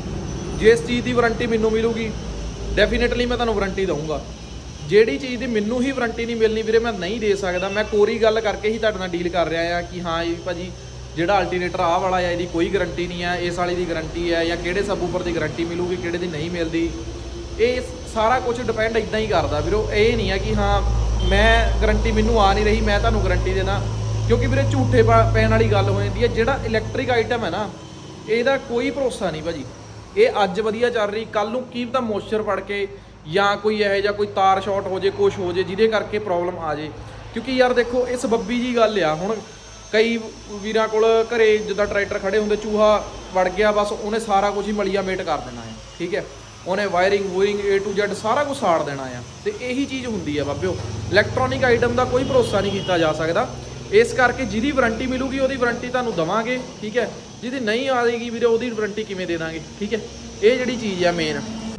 ਜਿਸ ਚੀਜ਼ ਦੀ ਵਾਰੰਟੀ ਮੈਨੂੰ ਮਿਲੂਗੀ ਡੈਫੀਨੇਟਲੀ ਮੈਂ ਤੁਹਾਨੂੰ ਵਾਰੰਟੀ ਦਊਂਗਾ। ਜਿਹੜੀ ਚੀਜ਼ ਦੀ ਮੈਨੂੰ ਹੀ ਵਾਰੰਟੀ ਨਹੀਂ ਮਿਲਣੀ ਵੀਰੇ, ਮੈਂ ਨਹੀਂ ਦੇ ਸਕਦਾ। ਮੈਂ ਕੋਰੀ ਗੱਲ ਕਰਕੇ ਹੀ ਤੁਹਾਡੇ ਨਾਲ ਡੀਲ ਕਰ ਰਿਹਾ ਆ ਕਿ ਹਾਂ ਜੀ ਭਾਜੀ ਜਿਹੜਾ ਅਲਟਰਨੇਟਰ ਆਹ ਵਾਲਾ ਆ ਇਹਦੀ ਕੋਈ ਗਰੰਟੀ ਨਹੀਂ ਹੈ, ਇਸ ਵਾਲੀ ਦੀ ਗਰੰਟੀ ਹੈ, ਜਾਂ ਕਿਹੜੇ ਸਬਵੂਫਰ ਦੀ ਗਰੰਟੀ ਮਿਲੂਗੀ, ਕਿਹੜੇ ਦੀ ਨਹੀਂ ਮਿਲਦੀ। ਇਹ ਸਾਰਾ ਕੁਝ ਡਿਪੈਂਡ ਇੱਦਾਂ ਹੀ ਕਰਦਾ ਵੀਰੋ। ਇਹ ਨਹੀਂ ਹੈ ਕਿ ਹਾਂ ਮੈਂ ਗਰੰਟੀ ਮੈਨੂੰ ਆ ਨਹੀਂ ਰਹੀ ਮੈਂ ਤੁਹਾਨੂੰ ਗਰੰਟੀ ਦੇਣਾ, ਕਿਉਂਕਿ ਵੀਰੇ ਝੂਠੇ ਪੈਣ ਵਾਲੀ ਗੱਲ ਹੋ ਜਾਂਦੀ ਹੈ। ਜਿਹੜਾ ਇਲੈਕਟ੍ਰਿਕ ਆਈਟਮ ਹੈ ਨਾ, ਇਹਦਾ ਕੋਈ ਭਰੋਸਾ ਨਹੀਂ ਭਾਜੀ। ਇਹ ਅੱਜ ਵਧੀਆ ਚੱਲ ਰਹੀ, ਕੱਲ੍ਹ ਨੂੰ ਕੀ ਪਤਾ ਮੋਇਸਚਰ ਪੜ ਕੇ ਜਾਂ ਕੋਈ ਇਹੋ ਜਿਹਾ ਕੋਈ ਤਾਰ ਸ਼ਾਰਟ ਹੋ ਜੇ, ਕੁਛ ਹੋ ਜੇ ਜਿਹਦੇ ਕਰਕੇ ਪ੍ਰੋਬਲਮ ਆ ਜੇ। ਕਿਉਂਕਿ ਯਾਰ ਦੇਖੋ ਇਹ ਸਬੱਬੀ ਜੀ ਗੱਲ ਆ। ਹੁਣ ਕਈ ਵੀਰਾਂ ਕੋਲ ਘਰੇ ਜਿੱਦਾਂ ਟਰੈਕਟਰ ਖੜੇ ਹੁੰਦੇ, ਚੂਹਾ ਵੜ ਗਿਆ ਬਸ ਉਹਨੇ ਸਾਰਾ ਕੁਝ ਹੀ ਮਲੀਆ ਮੇਟ ਕਰ ਦੇਣਾ ਹੈ। ਠੀਕ ਹੈ, ਉਹਨੇ ਵਾਇਰਿੰਗ ਵੂਇਰਿੰਗ A to Z ਸਾਰਾ ਕੁਝ ਸਾੜ ਦੇਣਾ ਆ। ਤੇ ਇਹੀ ਚੀਜ਼ ਹੁੰਦੀ ਆ ਬਾਬਿਓ, ਇਲੈਕਟ੍ਰੋਨਿਕ ਆਈਟਮ ਦਾ ਕੋਈ ਭਰੋਸਾ ਨਹੀਂ ਕੀਤਾ ਜਾ ਸਕਦਾ। ਇਸ ਕਰਕੇ ਜਿਹਦੀ ਵਾਰੰਟੀ ਮਿਲੂਗੀ ਉਹਦੀ ਵਾਰੰਟੀ ਤੁਹਾਨੂੰ ਦਵਾਂਗੇ। ਠੀਕ ਹੈ, ਜਿਹਦੀ ਨਹੀਂ ਆਏਗੀ ਵੀਰੇ ਉਹਦੀ ਵਾਰੰਟੀ ਕਿਵੇਂ ਦੇ ਦਾਂਗੇ। ਠੀਕ ਹੈ, ਇਹ ਜਿਹੜੀ ਚੀਜ਼ ਆ ਮੇਨ।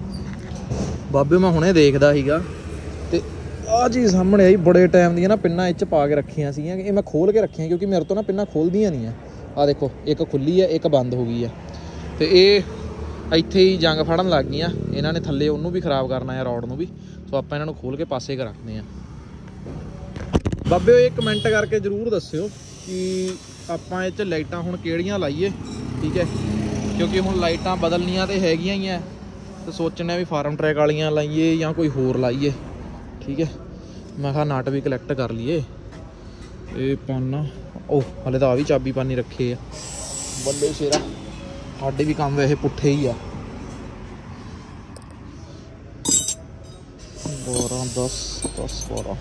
ਬਾਬੇ ਮੈਂ ਹੁਣੇ ਦੇਖਦਾ ਸੀਗਾ ਤੇ ਆਹ ਚੀਜ਼ ਸਾਹਮਣੇ ਆਈ, ਬੜੇ ਟਾਈਮ ਦੀਆਂ ਨਾ ਪਿੰਨਾਂ ਇਹ 'ਚ ਪਾ ਕੇ ਰੱਖੀਆਂ ਸੀਗੀਆਂ। ਇਹ ਮੈਂ ਖੋਲ ਕੇ ਰੱਖੀਆਂ ਕਿਉਂਕਿ ਮੇਰੇ ਤੋਂ ਨਾ ਪਿੰਨਾਂ ਖੋਲਦੀਆਂ ਨਹੀਂ ਆ। ਆਹ ਦੇਖੋ, ਇੱਕ ਖੁੱਲੀ ਆ, ਇੱਕ ਬੰਦ ਹੋ ਗਈ ਆ। ਤੇ ਇਹ ਇੱਥੇ ਹੀ ਜੰਗ ਫੜਨ ਲੱਗ ਗਈਆਂ। ਇਹਨਾਂ ਨੇ ਥੱਲੇ ਉਹਨੂੰ ਵੀ ਖਰਾਬ ਕਰਨਾ ਆ, ਰੋਡ ਨੂੰ ਵੀ। ਸੋ ਆਪਾਂ ਇਹਨਾਂ ਨੂੰ ਖੋਲ ਕੇ ਪਾਸੇ ਕਰ ਰੱਖਦੇ ਆ। ਬਾਬਿਓ ਇਹ ਕਮੈਂਟ ਕਰਕੇ ਜ਼ਰੂਰ ਦੱਸਿਓ ਕਿ ਆਪਾਂ ਇਹ 'ਚ ਲਾਈਟਾਂ ਹੁਣ ਕਿਹੜੀਆਂ ਲਾਈਏ। ਠੀਕ ਹੈ, ਕਿਉਂਕਿ ਹੁਣ ਲਾਈਟਾਂ ਬਦਲਣੀਆਂ ਤੇ ਹੈਗੀਆਂ ਹੀ ਆ, ਤੇ ਸੋਚਣਾ ਵੀ ਫਾਰਮ ਟਰੈਕ ਵਾਲੀਆਂ ਲਾਈਏ ਜਾਂ ਕੋਈ ਹੋਰ ਲਾਈਏ। ਠੀਕ ਹੈ, ਮੈਂ ਕਿਹਾ ਨਟ ਵੀ ਕਲੈਕਟ ਕਰ ਲਈਏ। ਇਹ ਪਾਨਾ ਉਹ ਹਲੇ ਤਾਂ ਆ ਵੀ ਚਾਬੀ ਪਾਨੀ ਰੱਖੇ ਆ। ਬੱਲੇ ਸ਼ੇਰਾ, ਸਾਡੇ ਵੀ ਕੰਮ ਵੈਸੇ ਪੁੱਠੇ ਹੀ ਆ। 12 10 10 12।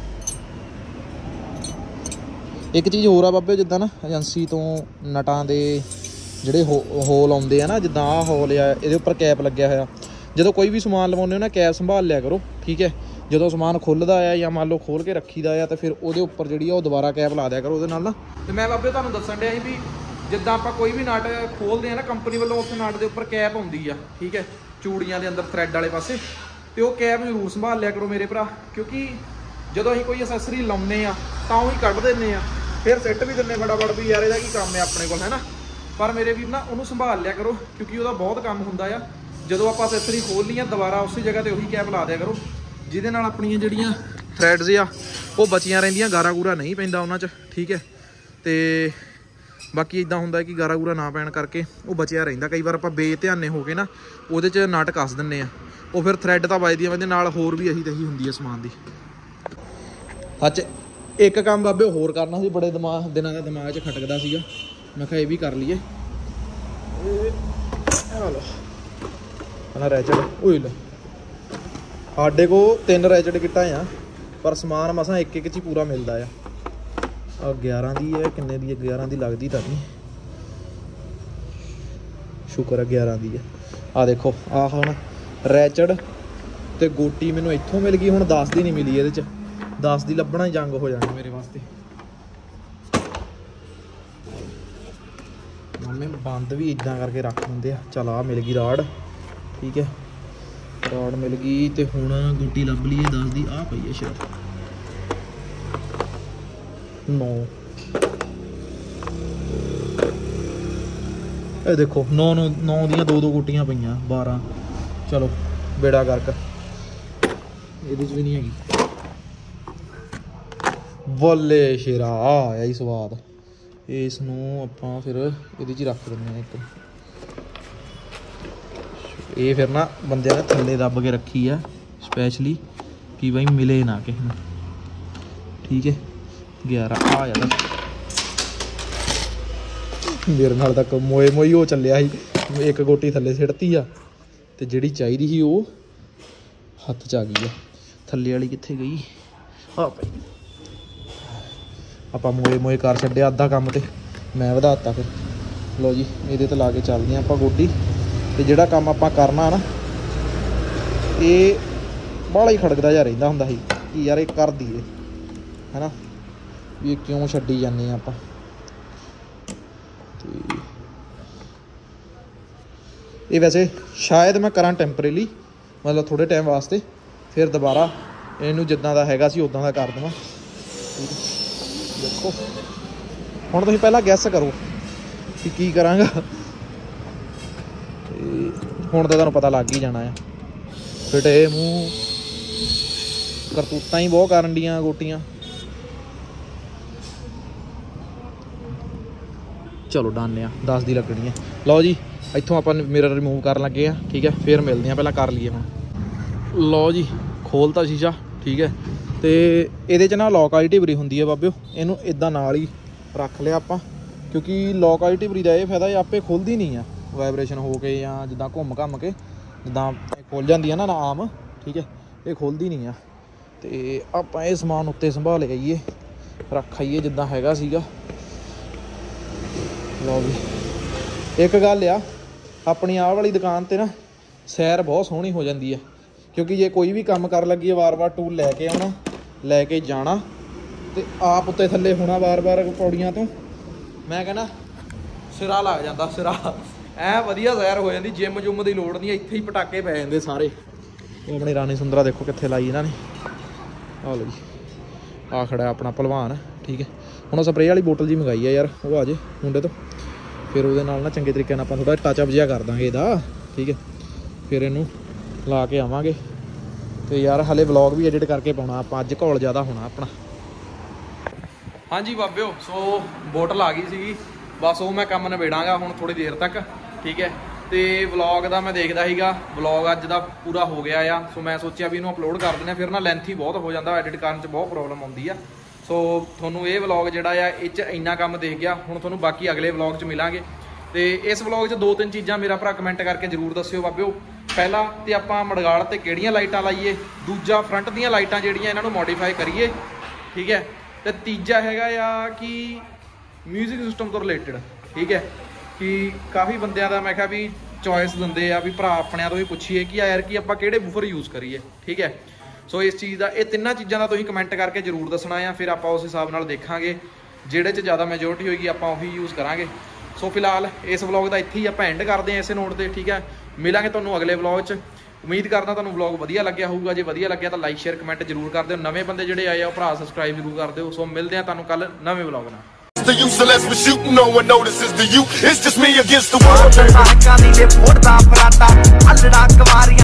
ਇੱਕ ਚੀਜ਼ ਹੋਰ ਆ ਬਾਬੇ, ਜਿੱਦਾਂ ਨਾ ਏਜੰਸੀ ਤੋਂ ਨਟਾਂ ਦੇ ਜਿਹੜੇ ਹੋਲ ਆਉਂਦੇ ਆ ਨਾ, ਜਿੱਦਾਂ ਆਹ ਹੋਲ ਆ, ਇਹਦੇ ਉੱਪਰ ਕੈਪ ਲੱਗਿਆ ਹੋਇਆ। ਜਦੋਂ ਕੋਈ ਵੀ ਸਮਾਨ ਲਵਾਉਂਦੇ ਹੋ ਨਾ, ਕੈਪ ਸੰਭਾਲ ਲਿਆ ਕਰੋ। ਠੀਕ ਹੈ, ਜਦੋਂ ਸਮਾਨ ਖੁੱਲ੍ਹਦਾ ਆ ਜਾਂ ਮੰਨ ਲਓ ਖੋਲ੍ਹ ਕੇ ਰੱਖੀਦਾ ਆ, ਤਾਂ ਫਿਰ ਉਹਦੇ ਉੱਪਰ ਜਿਹੜੀ ਆ ਉਹ ਦੁਬਾਰਾ ਕੈਪ ਲਾ ਦਿਆ ਕਰੋ ਉਹਦੇ ਨਾਲ ਨਾ। ਤੇ ਮੈਂ ਬਾਬੇ ਤੁਹਾਨੂੰ ਦੱਸਣ ਡਿਆ ਸੀ ਵੀ ਜਿੱਦਾਂ ਆਪਾਂ ਕੋਈ ਵੀ ਨਟ ਖੋਲ੍ਹਦੇ ਆ ਨਾ ਕੰਪਨੀ ਵੱਲੋਂ, ਉਸ ਨਟ ਦੇ ਉੱਪਰ ਕੈਪ ਹੁੰਦੀ ਆ। ਠੀਕ ਹੈ, ਚੂੜੀਆਂ ਦੇ ਅੰਦਰ ਥਰੈਡ ਵਾਲੇ ਪਾਸੇ। ਤੇ ਉਹ ਕੈਬ ਜ਼ਰੂਰ ਸੰਭਾਲ ਲਿਆ ਕਰੋ ਮੇਰੇ ਭਰਾ, ਕਿਉਂਕਿ ਜਦੋਂ ਅਸੀਂ ਕੋਈ ਅਸੈਸਰੀ ਲਾਉਂਦੇ ਆ ਤਾਂ ਉਹੀ ਕੱਢ ਦਿੰਦੇ ਆ, ਫਿਰ ਸਿੱਟ ਵੀ ਦਿੰਦੇ ਫਟਾਫਟ ਵੀ ਯਾਰ ਇਹਦਾ ਕੀ ਕੰਮ ਹੈ ਆਪਣੇ ਕੋਲ, ਹੈ ਨਾ। ਪਰ ਮੇਰੇ ਵੀਰ ਨਾ ਉਹਨੂੰ ਸੰਭਾਲ ਲਿਆ ਕਰੋ, ਕਿਉਂਕਿ ਉਹਦਾ ਬਹੁਤ ਕੰਮ ਹੁੰਦਾ ਆ। ਜਦੋਂ ਆਪਾਂ ਅਸੈਸਰੀ ਖੋਲ ਲਈਆਂ ਦੁਬਾਰਾ ਉਸੇ ਜਗ੍ਹਾ ਤੇ ਉਹੀ ਕੈਪ ਲਾ ਦਿਆ ਕਰੋ, ਜਿਹਦੇ ਨਾਲ ਆਪਣੀਆਂ ਜਿਹੜੀਆਂ ਥਰੈਡਸ ਆ ਉਹ ਬਚੀਆਂ ਰਹਿੰਦੀਆਂ, ਗਾਰਾ ਗੂਰਾ ਨਹੀਂ ਪੈਂਦਾ ਉਹਨਾਂ 'ਚ, ਠੀਕ ਹੈ। ਤੇ ਬਾਕੀ ਇਦਾਂ ਹੁੰਦਾ ਕਿ ਗਾਰਾ ਗੂਰਾ ਨਾ ਪੈਣ ਕਰਕੇ ਉਹ ਬਚਿਆ ਰਹਿੰਦਾ। ਕਈ ਵਾਰ ਆਪਾਂ ਬੇਧਿਆਨੇ ਹੋ ਕੇ ਨਾ ਉਹਦੇ 'ਚ ਨਟ ਕੱਸ ਦਿੰਦੇ ਆ, ਉਹ ਫਿਰ ਥਰੈਡ ਤਾਂ ਵੱਜਦੀਆਂ ਵੱਜਦੀਆਂ ਨਾਲ ਹੋਰ ਵੀ ਇਹੀ ਤਹੀ ਹੁੰਦੀ ਹੈ ਸਮਾਨ ਦੀ। ਅੱਛਾ ਇੱਕ ਕੰਮ ਬਾਬੇ ਹੋਰ ਕਰਨਾ ਸੀ, ਬੜੇ ਦਿਨਾਂ ਦਾ ਦਿਮਾਗ 'ਚ ਖਟਕਦਾ ਸੀਗਾ, ਮੈਂ ਕਿਹਾ ਇਹ ਵੀ ਕਰ ਲਈਏ। ਰੈਚਡ ਓਏ ਲੈ, ਸਾਡੇ ਕੋਲ 3 ਰੈਚਡ ਕਿੱਟਾਂ ਆ, ਪਰ ਸਮਾਨ ਮਸਾਂ ਇੱਕ 'ਚ ਹੀ ਪੂਰਾ ਮਿਲਦਾ ਆ। 11 ਦੀ ਹੈ, ਕਿੰਨੇ ਦੀ ਹੈ? 11 ਦੀ ਲੱਗਦੀ ਤਾਂ ਨਹੀਂ, ਸ਼ੁਕਰ ਹੈ 11 ਦੀ ਹੈ। ਆਹ ਦੇਖੋ, ਆਹ ਹੁਣ ਰੈਚਡ ਤੇ ਗੋਟੀ ਮੈਨੂੰ ਇੱਥੋਂ ਮਿਲ ਗਈ, ਹੁਣ 10 ਦੀ ਨਹੀਂ ਮਿਲੀ ਇਹਦੇ 'ਚ। 10 ਦੀ ਲੱਭਣਾ ਹੀ ਜੰਗ ਹੋ ਜਾਣੀ ਮੇਰੇ ਵਾਸਤੇ। ਮੰਮੀ ਬੰਦ ਵੀ ਇਦਾਂ ਕਰਕੇ ਰੱਖ ਦਿੰਦੇ ਆ। ਚੱਲ ਆ ਮਿਲ ਗਈ ਰਾੜ, ਠੀਕ ਹੈ, ਰਾੜ ਮਿਲ ਗਈ। ਤੇ ਹੁਣ ਗੋਟੀ ਲੱਭ ਲਈਏ 10 ਦੀ, ਆਹ ਪਈ ਹੈ ਸ਼ਾਇਦ 9। ਇਹ ਦੇਖੋ 9 ਦੀਆਂ 2 ਗੋਟੀਆਂ ਪਈਆਂ, 12। ਚਲੋ ਬੇੜਾ ਗਰਕ, ਇਹਦੇ 'ਚ ਵੀ ਨਹੀਂ ਹੈਗੀ। ਬੱਲੇ ਸ਼ੇਰਾ, ਆ ਆਇਆ ਹੀ ਸਵਾਦ। ਇਸ ਨੂੰ ਆਪਾਂ ਫਿਰ ਇਹਦੇ 'ਚ ਹੀ ਰੱਖ ਦਿੰਦੇ ਹਾਂ ਇੱਕ। ਇਹ ਫਿਰ ਨਾ ਬੰਦਿਆਂ ਨੇ ਥੱਲੇ ਦੱਬ ਕੇ ਰੱਖੀ ਆ ਸਪੈਸ਼ਲੀ, ਕਿ ਬਾਈ ਮਿਲੇ ਨਾ ਕਿਸੇ ਨੂੰ, ਠੀਕ ਹੈ। 11 ਆ ਜਾਂਦਾ ਮੇਰੇ ਨਾਲ ਤਾਂ ਮੋਏ ਮੋਈ ਹੋ ਚੱਲਿਆ ਸੀ। ਇੱਕ ਗੋਟੀ ਥੱਲੇ ਸਿੱਟਤੀ ਆ, ਤੇ ਜਿਹੜੀ ਚਾਹੀਦੀ ਸੀ ਉਹ ਹੱਥ 'ਚ ਆ ਗਈ ਆ। ਥੱਲੇ ਵਾਲੀ ਕਿੱਥੇ ਗਈ? ਆ ਭਾਈ ਆਪਾਂ ਮੋਏ ਕਰ ਛੱਡਿਆ ਅੱਧਾ ਕੰਮ, ਤੇ ਮੈਂ ਵਧਾਤਾ ਫਿਰ। ਲਓ ਜੀ ਇਹਦੇ 'ਤੇ ਲਾ ਕੇ ਚੱਲਦੇ ਹਾਂ ਆਪਾਂ ਗੋਟੀ। ਤੇ ਜਿਹੜਾ ਕੰਮ ਆਪਾਂ ਕਰਨਾ ਨਾ, ਇਹ ਬਾਹਲਾ ਹੀ ਖੜਕਦਾ ਜਿਹਾ ਰਹਿੰਦਾ ਹੁੰਦਾ ਸੀ ਕਿ ਯਾਰ ਇਹ ਕਰ ਦਈਏ, ਹੈ ਨਾ, ਵੀ ਇਹ ਕਿਉਂ ਛੱਡੀ ਜਾਂਦੇ ਆਪਾਂ। ਤੇ ਇਹ ਵੈਸੇ ਸ਼ਾਇਦ ਮੈਂ ਕਰਾਂ ਟੈਂਪਰੇਰੀ, ਮਤਲਬ ਥੋੜ੍ਹੇ ਟਾਈਮ ਵਾਸਤੇ, ਫਿਰ ਦੁਬਾਰਾ ਇਹਨੂੰ ਜਿੱਦਾਂ ਦਾ ਹੈਗਾ ਸੀ ਉੱਦਾਂ ਦਾ ਕਰ ਦੇਵਾਂ। ਦੇਖੋ ਹੁਣ ਤੁਸੀਂ ਪਹਿਲਾਂ ਗੈਸ ਕਰੋ ਕਿ ਕੀ ਕਰਾਂਗਾ, ਤੇ ਹੁਣ ਤਾਂ ਤੁਹਾਨੂੰ ਪਤਾ ਲੱਗ ਹੀ ਜਾਣਾ ਆ। ਫਿਟੇ ਮੂੰਹ, ਕਰਤੂਤਾਂ ਹੀ ਬਹੁਤ ਕਰਨ ਡੀਆਂ ਗੋਟੀਆਂ। ਚਲੋ ਡਨ ਆ, 10 ਦੀ ਲੱਗਣੀ ਹੈ। ਲਓ ਜੀ ਇੱਥੋਂ ਆਪਾਂ ਮਿਰਰ ਰਿਮੂਵ ਕਰਨ ਲੱਗੇ ਆ, ਠੀਕ ਹੈ, ਫਿਰ ਮਿਲਦੇ ਆ। ਪਹਿਲਾਂ ਕਰ ਲਈਏ ਹੁਣ। ਲਓ ਜੀ ਖੋਲਤਾ ਸ਼ੀਸ਼ਾ, ਠੀਕ ਹੈ। ਤੇ ਇਹਦੇ 'ਚ ਨਾ ਲੋਕ ਵਾਲੀ ਢਿਬਰੀ ਹੁੰਦੀ ਹੈ ਬਾਬਿਓ, ਇਹਨੂੰ ਇੱਦਾਂ ਨਾਲ ਹੀ ਰੱਖ ਲਿਆ ਆਪਾਂ, ਕਿਉਂਕਿ ਲੋਕ ਵਾਲੀ ਢਿਬਰੀ ਦਾ ਇਹ ਫਾਇਦਾ, ਇਹ ਆਪੇ ਖੁੱਲਦੀ ਨਹੀਂ ਆ ਵਾਈਬ੍ਰੇਸ਼ਨ ਹੋ ਕੇ, ਜਾਂ ਜਿੱਦਾਂ ਘੁੰਮ ਕੇ ਜਿੱਦਾਂ ਖੁੱਲ ਜਾਂਦੀ ਆ ਨਾ ਆਮ, ਠੀਕ ਹੈ, ਇਹ ਖੁੱਲਦੀ ਨਹੀਂ ਆ। ਤੇ ਆਪਾਂ ਇਹ ਸਮਾਨ ਉੱਤੇ ਸੰਭਾਲ ਆਈਏ, ਰੱਖ ਆਈਏ ਜਿੱਦਾਂ ਹੈਗਾ ਸੀਗਾ। ਲਓ ਵੀ ਇੱਕ ਗੱਲ ਆ, ਆਪਣੀ ਆਹ ਵਾਲੀ ਦੁਕਾਨ 'ਤੇ ਨਾ ਸੈਰ ਬਹੁਤ ਸੋਹਣੀ ਹੋ ਜਾਂਦੀ ਹੈ, ਕਿਉਂਕਿ ਜੇ ਕੋਈ ਵੀ ਕੰਮ ਕਰਨ ਲੱਗੀ ਵਾਰ-ਵਾਰ ਟੂਲ ਲੈ ਕੇ ਆਉਣਾ, ਲੈ ਕੇ ਜਾਣਾ, ਤੇ ਆਪ ਉੱਤੇ ਥੱਲੇ ਹੋਣਾ ਵਾਰ-ਵਾਰ ਪੌੜੀਆਂ ਤੋਂ, ਮੈਂ ਕਹਿੰਦਾ ਸਿਰਾ ਲੱਗ ਜਾਂਦਾ, ਸਿਰਾ ਐ ਵਧੀਆ ਸੈਰ ਹੋ ਜਾਂਦੀ। ਜਿੰਮ ਜੁੰਮ ਦੀ ਲੋੜ ਨਹੀਂ, ਇੱਥੇ ਹੀ ਪਟਾਕੇ ਪੈ ਜਾਂਦੇ ਸਾਰੇ। ਉਹ ਆਪਣੀ ਰਾਣੀ ਸੁੰਦਰਾ ਦੇਖੋ ਕਿੱਥੇ ਲਾਈ ਇਹਨਾਂ ਨੇ। ਆਹ ਲਓ ਜੀ, ਆ ਖੜਾ ਆਪਣਾ ਭਲਵਾਨ, ਠੀਕ ਹੈ। ਹੁਣ ਉਹ ਸਪਰੇਅ ਵਾਲੀ ਬੋਟਲ ਜੀ ਮੰਗਾਈ ਆ ਯਾਰ, ਉਹ ਆ ਜੇ ਮੁੰਡੇ ਤੋਂ, ਫਿਰ ਉਹਦੇ ਨਾਲ ਨਾ ਚੰਗੇ ਤਰੀਕੇ ਨਾਲ ਆਪਾਂ ਥੋੜ੍ਹਾ ਟੱਚਅਪ ਜਿਹਾ ਕਰ ਦਾਂਗੇ ਇਹਦਾ, ਠੀਕ ਹੈ। ਫਿਰ ਇਹਨੂੰ ਲਾ ਕੇ ਆਵਾਂਗੇ। ਤੇ ਯਾਰ ਹਲੇ ਵਲੌਗ ਵੀ ਐਡਿਟ ਕਰਕੇ ਪਾਉਣਾ ਆਪਾਂ, ਅੱਜ ਘੋਲ ਜ਼ਿਆਦਾ ਹੋਣਾ ਆਪਣਾ। ਹਾਂਜੀ ਬਾਬਿਓ, ਸੋ ਬੋਟਲ ਆ ਗਈ ਸੀਗੀ, ਬਸ ਉਹ ਮੈਂ ਕੰਮ ਨਿਬੇੜਾਂਗਾ ਹੁਣ ਥੋੜ੍ਹੀ ਦੇਰ ਤੱਕ, ਠੀਕ ਹੈ। ਤੇ ਵਲੌਗ ਦਾ ਮੈਂ ਦੇਖਦਾ ਸੀਗਾ, ਵਲੌਗ ਅੱਜ ਦਾ ਪੂਰਾ ਹੋ ਗਿਆ ਆ, ਸੋ ਮੈਂ ਸੋਚਿਆ ਵੀ ਇਹਨੂੰ ਅਪਲੋਡ ਕਰ ਦਿੰਦੇ, ਫਿਰ ਨਾ ਲੈਂਥੀ ਬਹੁਤ ਹੋ ਜਾਂਦਾ, ਐਡਿਟ ਕਰਨ 'ਚ ਬਹੁਤ ਪ੍ਰੋਬਲਮ ਆਉਂਦੀ ਆ। ਸੋ ਤੁਹਾਨੂੰ ਇਹ ਵਲੌਗ ਜਿਹੜਾ ਆ ਇਹ 'ਚ ਇੰਨਾ ਕੰਮ ਦੇਖ ਗਿਆ, ਹੁਣ ਤੁਹਾਨੂੰ ਬਾਕੀ ਅਗਲੇ ਵਲੌਗ 'ਚ ਮਿਲਾਂਗੇ। ਤੇ ਇਸ ਵਲੌਗ 'ਚ 2-3 ਚੀਜ਼ਾਂ ਮੇਰਾ ਭਰਾ ਕਮੈਂਟ ਕਰਕੇ ਜ਼ਰੂਰ ਦੱਸਿਓ ਬਾਬਿਓ। ਪਹਿਲਾ ਤੇ ਆਪਾਂ ਮੜਗਾਲ ਤੇ ਕਿਹੜੀਆਂ ਲਾਈਟਾਂ ਲਾਈਏ, ਦੂਜਾ ਫਰੰਟ ਦੀਆਂ ਲਾਈਟਾਂ ਜਿਹੜੀਆਂ ਇਹਨਾਂ ਨੂੰ ਮੋਡੀਫਾਈ ਕਰੀਏ, ਠੀਕ ਹੈ। ਤੇ ਤੀਜਾ ਹੈਗਾ ਆ ਕਿ ਮਿਊਜ਼ਿਕ ਸਿਸਟਮ ਤੋਂ ਰਿਲੇਟਡ, ਠੀਕ ਹੈ, ਕਿ ਕਾਫੀ ਬੰਦਿਆਂ ਦਾ ਮੈਂ ਕਿਹਾ ਵੀ ਚੋਇਸ ਦਿੰਦੇ ਆ ਵੀ ਭਰਾ ਆਪਣਿਆਂ ਤੋਂ ਵੀ ਪੁੱਛੀਏ ਕਿ ਯਾਰ ਕਿ ਆਪਾਂ ਕਿਹੜੇ ਬੂਫਰ ਯੂਜ਼ ਕਰੀਏ, ਠੀਕ ਹੈ। ਸੋ ਇਸ ਚੀਜ਼ ਦਾ, ਇਹ ਤਿੰਨਾਂ ਚੀਜ਼ਾਂ ਦਾ ਤੁਸੀਂ ਕਮੈਂਟ ਕਰਕੇ ਜ਼ਰੂਰ ਦੱਸਣਾ ਆ, ਫਿਰ ਆਪਾਂ ਉਸ ਹਿਸਾਬ ਨਾਲ ਦੇਖਾਂਗੇ, ਜਿਹੜੇ 'ਚ ਜ਼ਿਆਦਾ ਮੈਜੋਰਿਟੀ ਹੋਏਗੀ ਆਪਾਂ ਉਹੀ ਯੂਜ਼ ਕਰਾਂਗੇ। ਸੋ ਫਿਲਹਾਲ ਇਸ ਵਲੌਗ ਦਾ ਇੱਥੇ ਹੀ ਆਪਾਂ ਐਂਡ ਕਰਦੇ ਹਾਂ ਇਸੇ ਨੋਟ 'ਤੇ, ਠੀਕ ਹੈ। ਮਿਲਾਂਗੇ ਤੁਹਾਨੂੰ ਅਗਲੇ ਵਲੌਗ 'ਚ। ਉਮੀਦ ਕਰਦਾ ਤੁਹਾਨੂੰ ਵਲੌਗ ਵਧੀਆ ਲੱਗਿਆ ਹੋਊਗਾ। ਜੇ ਵਧੀਆ ਲੱਗਿਆ ਤਾਂ ਲਾਈਕ ਸ਼ੇਅਰ ਕਮੈਂਟ ਜ਼ਰੂਰ ਕਰ ਦਿਓ। ਨਵੇਂ ਬੰਦੇ ਜਿਹੜੇ ਆਏ ਆ ਉਹ ਭਰਾ ਸਬਸਕ੍ਰਾਈਬ ਜ਼ਰੂਰ ਕਰ ਦਿਓ। ਸੋ ਮਿਲਦੇ ਆ ਤੁਹਾਨੂੰ ਕੱਲ ਨਵੇਂ ਵਲੌਗ ਨਾਲ। So let's be shooting, no one notices the you. It's just me against the world.